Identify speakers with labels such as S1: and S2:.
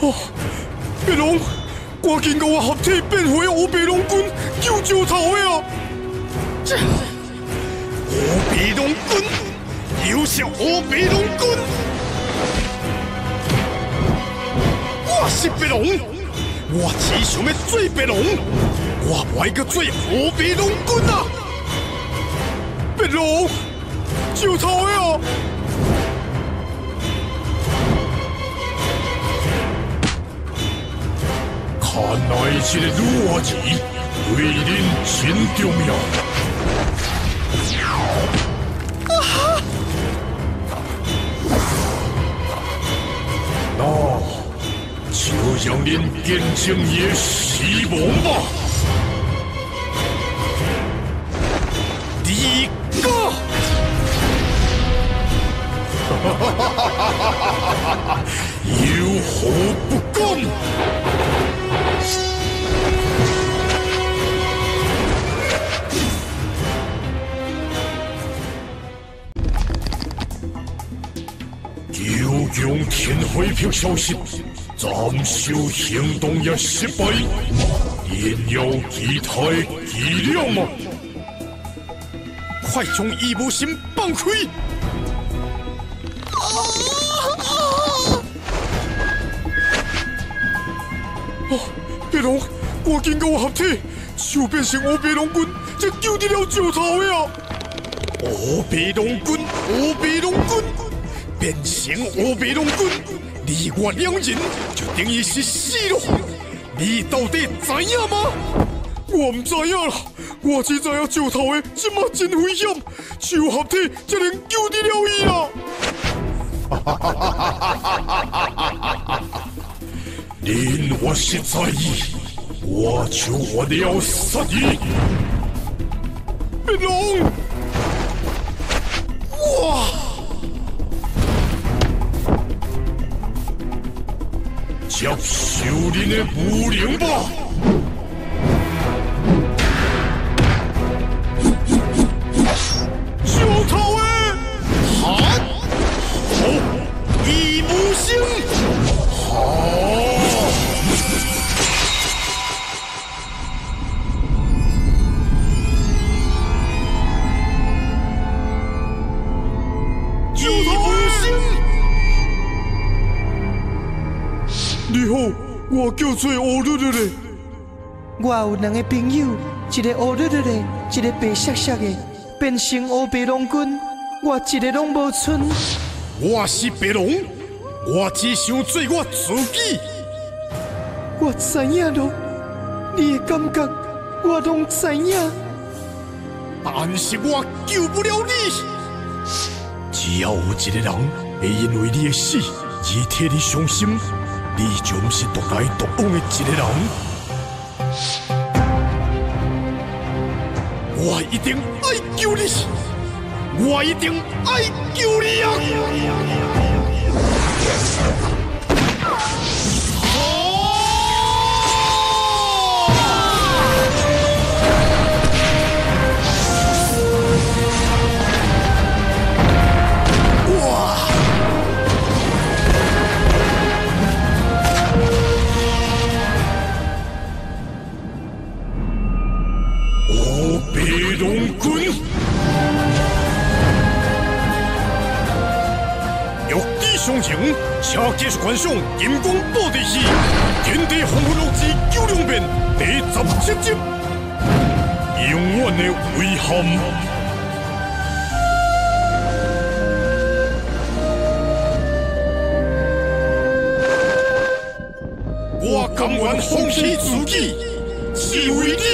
S1: 哦，白龙，赶紧给我合体变回乌白龙君救石头的啊！乌白龙君，又是乌白龙君，我是白龙，我只想要做白龙，我不爱去做乌白龙君啊！白龙，石头的啊！ 看来这个女娃子对恁真重要。那就让恁见证伊的死亡吧。第一个，有何不敢？ 九强天灰票消息，暂时行动也失败，仍有其他的伎俩吗？快将异无心放开！哦，白龙，赶紧跟我合体，就变成乌白龙君，才救得了石头的啊！乌白龙君，乌白龙君。 变成乌白龙君，你我两人就等于是死了。你到底知影吗？我唔知影啦，我只知影石头的即马真危险，只有合体才能救得了伊啦。恁我实在意，我就我了杀伊。白龙，哇！ 接受恁的无能吧！石头的喊好，异无声好。异无声。 你好，我叫做乌绿绿嘞。
S2: 我有两个朋友，一个乌绿绿的，一个白色色的，变成乌白龙君，我一个拢无剩。
S1: 我是白龙，我只想做我自己。
S2: 我知影咯，你的感觉我拢知影，
S1: 但是我救不了你。只要有一个人会因为你的死而替你伤心。 你就不是独来独往的一个人，我一定爱救你，我一定爱救你啊！龙君，玉帝上情，请继续观赏《金光宝地戏》天地风云录之九龙变第17集，永远的遗憾。我甘愿放弃自己，是为你。